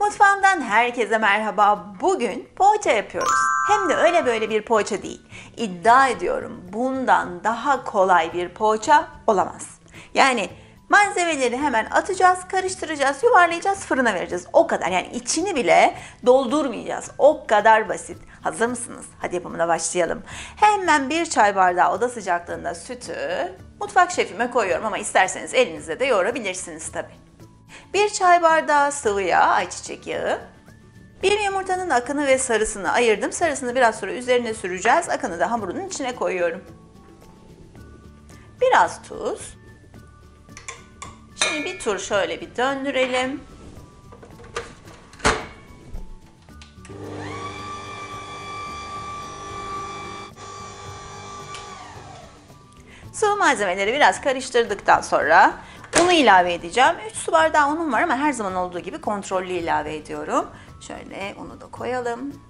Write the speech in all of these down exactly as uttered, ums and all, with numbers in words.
Mutfağımdan herkese merhaba. Bugün poğaça yapıyoruz. Hem de öyle böyle bir poğaça değil. İddia ediyorum bundan daha kolay bir poğaça olamaz. Yani malzemeleri hemen atacağız, karıştıracağız, yuvarlayacağız, fırına vereceğiz. O kadar. Yani içini bile doldurmayacağız. O kadar basit. Hazır mısınız? Hadi yapımına başlayalım. Hemen bir çay bardağı oda sıcaklığında sütü mutfak şefime koyuyorum ama isterseniz elinizle de yoğurabilirsiniz tabii. Bir çay bardağı sıvı yağ, ayçiçek yağı. Bir yumurtanın akını ve sarısını ayırdım. Sarısını biraz sonra üzerine süreceğiz. Akını da hamurun içine koyuyorum. Biraz tuz. Şimdi bir tur şöyle bir döndürelim. Sıvı malzemeleri biraz karıştırdıktan sonra unu ilave edeceğim. üç su bardağı unum var ama her zaman olduğu gibi kontrollü ilave ediyorum. Şöyle unu da koyalım.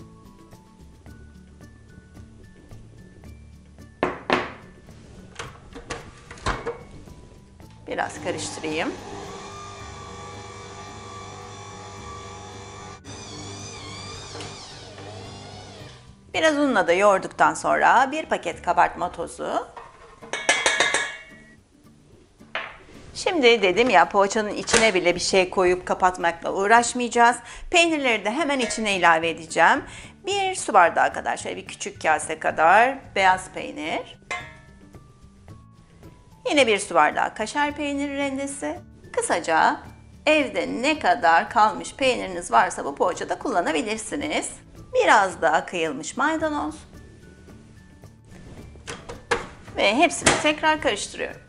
Biraz karıştırayım. Biraz unla da yoğurduktan sonra bir paket kabartma tozu. Şimdi dedim ya, poğaçanın içine bile bir şey koyup kapatmakla uğraşmayacağız. Peynirleri de hemen içine ilave edeceğim. Bir su bardağı kadar, şöyle bir küçük kase kadar beyaz peynir. Yine bir su bardağı kaşar peyniri rendesi. Kısaca evde ne kadar kalmış peyniriniz varsa bu poğaçada kullanabilirsiniz. Biraz daha kıyılmış maydanoz. Ve hepsini tekrar karıştırıyorum.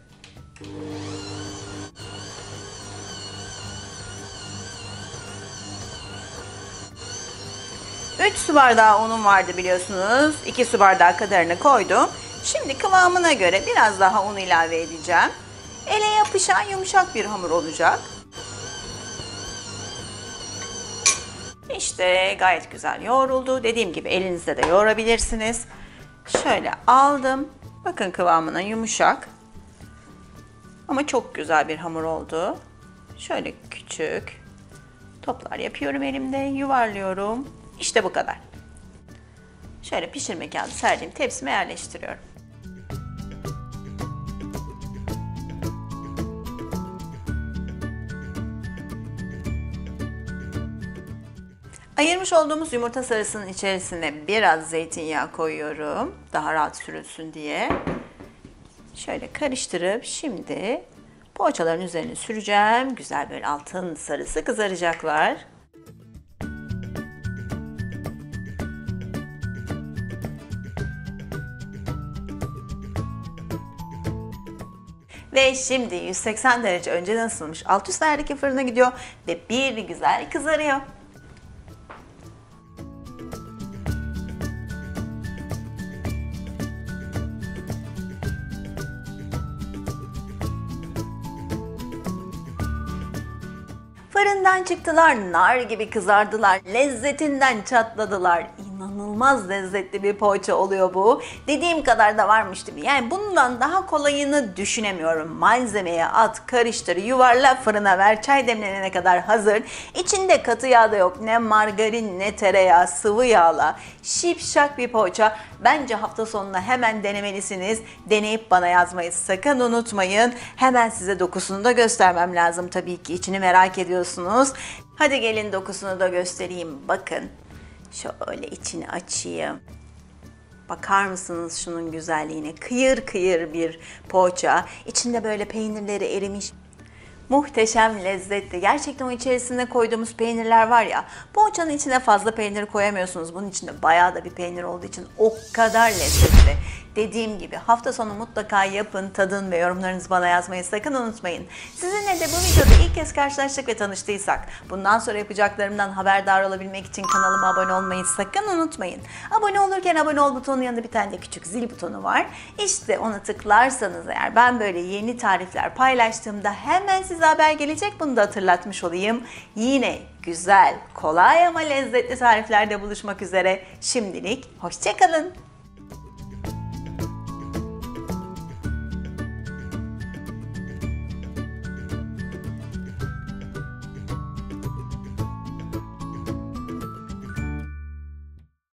üç su bardağı unum vardı biliyorsunuz. iki su bardağı kadarını koydum. Şimdi kıvamına göre biraz daha un ilave edeceğim. Ele yapışan yumuşak bir hamur olacak. İşte gayet güzel yoğruldu. Dediğim gibi elinizde de yoğurabilirsiniz. Şöyle aldım. Bakın kıvamına yumuşak. Ama çok güzel bir hamur oldu. Şöyle küçük toplar yapıyorum elimde. Yuvarlıyorum. İşte bu kadar. Şöyle pişirme kağıdı serdiğim tepsime yerleştiriyorum. Ayırmış olduğumuz yumurta sarısının içerisine biraz zeytinyağı koyuyorum. Daha rahat sürülsün diye. Şöyle karıştırıp şimdi poğaçaların üzerine süreceğim. Güzel böyle altın sarısı kızaracaklar. Ve şimdi yüz seksen derece önceden ısınmış alt üst ayardaki fırına gidiyor ve bir güzel kızarıyor. Fırından çıktılar, nar gibi kızardılar, lezzetinden çatladılar. İnanılmaz lezzetli bir poğaça oluyor bu. Dediğim kadar da varmış değil mi? Yani bundan daha kolayını düşünemiyorum. Malzemeye at, karıştır, yuvarla, fırına ver. Çay demlenene kadar hazır. İçinde katı yağ da yok. Ne margarin ne tereyağı, sıvı yağla. Şipşak bir poğaça. Bence hafta sonuna hemen denemelisiniz. Deneyip bana yazmayı sakın unutmayın. Hemen size dokusunu da göstermem lazım tabii ki. İçini merak ediyorsunuz. Hadi gelin dokusunu da göstereyim. Bakın. Şöyle içini açayım. Bakar mısınız şunun güzelliğine? Kıyır kıyır bir poğaça. İçinde böyle peynirleri erimiş. Muhteşem lezzetli. Gerçekten o içerisine koyduğumuz peynirler var ya, poğaçanın içine fazla peynir koyamıyorsunuz. Bunun içinde bayağı da bir peynir olduğu için o kadar lezzetli. Dediğim gibi hafta sonu mutlaka yapın, tadın ve yorumlarınızı bana yazmayı sakın unutmayın. Sizinle de bu videoda ilk kez karşılaştık ve tanıştıysak, bundan sonra yapacaklarımdan haberdar olabilmek için kanalıma abone olmayı sakın unutmayın. Abone olurken abone ol butonunun yanında bir tane de küçük zil butonu var. İşte ona tıklarsanız eğer ben böyle yeni tarifler paylaştığımda hemen size haber gelecek. Bunu da hatırlatmış olayım. Yine güzel, kolay ama lezzetli tariflerde buluşmak üzere. Şimdilik hoşça kalın.